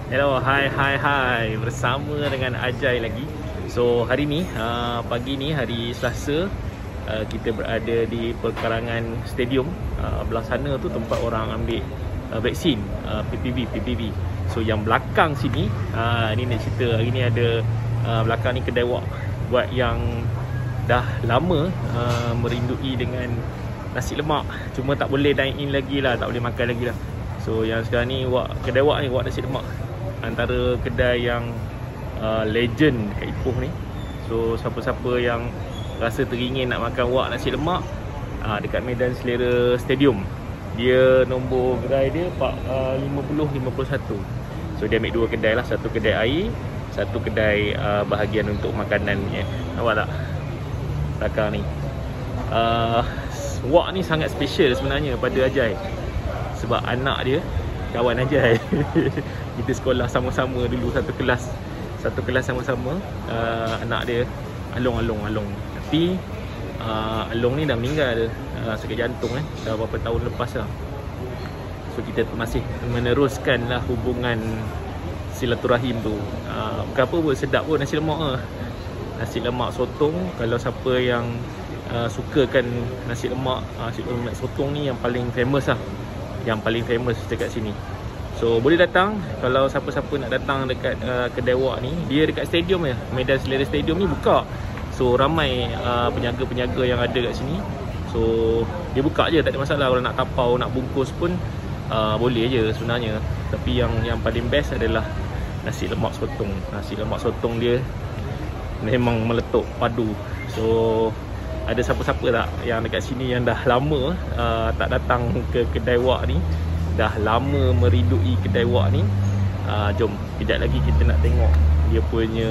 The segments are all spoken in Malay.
Hello, hai bersama dengan Ajay lagi. So hari ni pagi ni hari Selasa, kita berada di perkarangan stadium. Belah sana tu tempat orang ambil vaksin PPV. So yang belakang sini, ni nak cerita hari ni ada belakang ni kedai wok buat yang dah lama merindui dengan nasi lemak. Cuma tak boleh dine in lagi lah, tak boleh makan lagi lah. So yang sekarang ni kedai wok ni wok nasi lemak, antara kedai yang legend dekat Ipoh ni. So siapa-siapa yang rasa teringin nak makan wok nasi lemak dekat Medan Selera Stadium, dia nombor gerai dia 5051. So dia ambil dua kedai lah, satu kedai air, satu kedai bahagian untuk makanan ni. Nampak tak belakang ni? Wok ni sangat special sebenarnya pada Ajay, sebab anak dia kawan Ajay. Kita sekolah sama-sama dulu, satu kelas sama-sama. Anak dia Along. Tapi Along ni dah meninggal, sakit jantung dah beberapa tahun lepas lah. So kita masih meneruskan lah hubungan silaturahim tu. Bukan apa pun, sedap pun nasi lemak lah. Nasi lemak sotong, kalau siapa yang sukakan nasi lemak sotong ni yang paling famous lah, yang paling famous dekat sini. So boleh datang kalau siapa-siapa nak datang dekat kedai wok ni. Dia dekat stadium je, Medan Selera Stadium ni buka. So ramai penjaga-penjaga yang ada kat sini. So dia buka je, tak ada masalah. Kalau nak tapau, nak bungkus pun boleh je sebenarnya. Tapi yang paling best adalah nasi lemak sotong. Nasi lemak sotong dia memang meletup padu. So ada siapa-siapa tak yang dekat sini yang dah lama tak datang ke kedai wok ni, dah lama merindui kedai wok ni? Jom kejap lagi kita nak tengok dia punya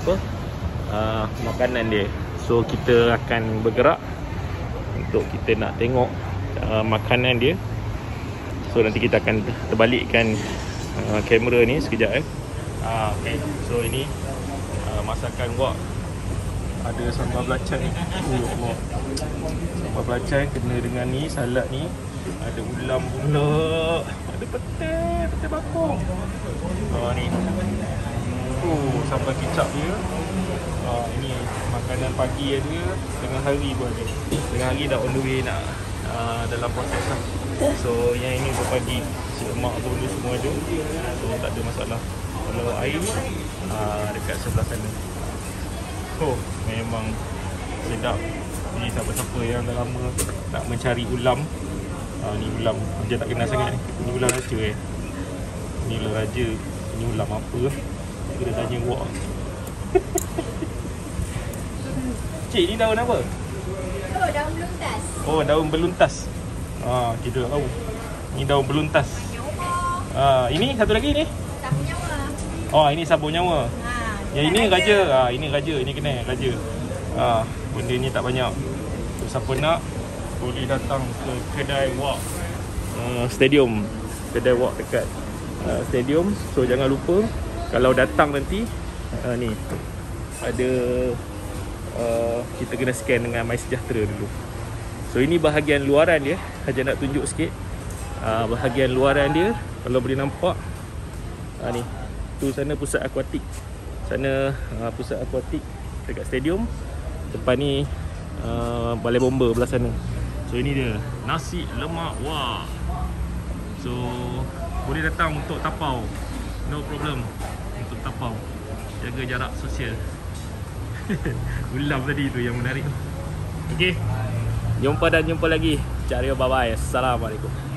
makanan dia. So kita akan bergerak untuk kita nak tengok makanan dia. So nanti kita akan terbalikkan kamera ni sekejap okay. So ini masakan wok. Ada sambal belacan ni. Sambal belacan kena dengan ni, salad ni. Ada ulam pula. Ada pete bakung. Ni. Sambal kicap dia. Ini makanan pagi dia. Tengah hari pun ada. Tengah hari dah on the way nak dalam proses lah. So yang ini pagi si lemak tu dulu semua ada. So tak ada masalah. Kalau air dekat sebelah sana. Memang sedap. Ni siapa-siapa yang dah lama nak mencari ulam. Ni ulam dia tak kenal sangat ni. Ni ulam raja Ni ulam raja. Ni ulam apa? Kita tanya wok. Cik, ni daun apa? Daun beluntas. Daun beluntas. Kita tak tahu. Ni daun beluntas. Ini satu lagi ni. Sabun nyawa. Ini sabun nyawa. Yang ini raja. Ini raja, ini kena raja. Benda ni tak banyak. So, siapa nak boleh datang ke kedai wok stadium. Kedai wok dekat stadium. So jangan lupa kalau datang nanti ni ada kita kena scan dengan MySejahtera dulu. So ini bahagian luaran dia. Haja nak tunjuk sikit bahagian luaran dia. Kalau boleh nampak ni, tu sana pusat akuatik. Sana pusat akuatik dekat stadium. Depan ni balai bomba belah sana. So ini dia nasi lemak wok. So boleh datang untuk tapau. No problem untuk tapau. Jaga jarak sosial. Ulam tadi tu yang menarik. Okey. Jumpa lagi. Bye bye. Assalamualaikum.